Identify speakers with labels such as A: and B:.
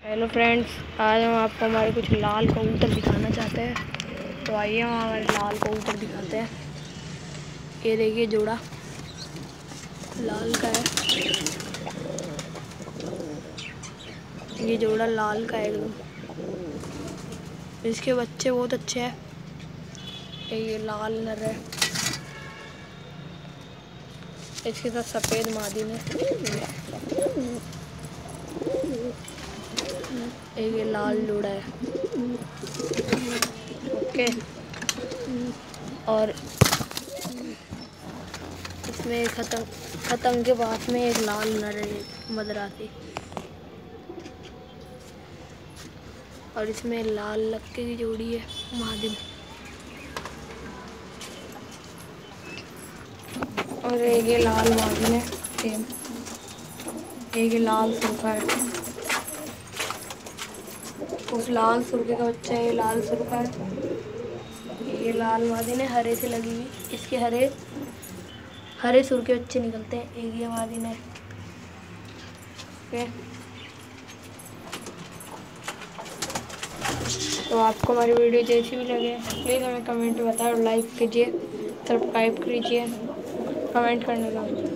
A: Hello friends, आज हम आपको हमारे कुछ लाल कबूतर दिखाना चाहते हैं। तो आइए हम हमारे लाल कबूतर दिखाते हैं। ये देखिए जोड़ा लाल का है। ये जोड़ा लाल का है एकदम। इसके बच्चे बहुत अच्छे हैं। ये लाल नर है, इसके साथ सफ़ेद मादिन है। ये लाल जोड़ा है। ओके, और इसमें खतंग के पास में एक लाल नर है मदरासी, और इसमें लाल लक्के की जोड़ी है मादिन। और एक ये लाल मादिन है सेम। एक ये लाल सुरखा है, उस लाल सुरखे का बच्चा है। ये लाल सुरखा है। ये लाल मादिन है हरे से लगी हुई। इसके हरे सुरखे बच्चे निकलते हैं। एक ये मादिन है। ओके, तो आपको हमारी वीडियो जैसी भी लगे प्लीज़ हमें कमेंट में बताओ, लाइक कीजिए, सब्सक्राइब कीजिए, कमेंट करने का।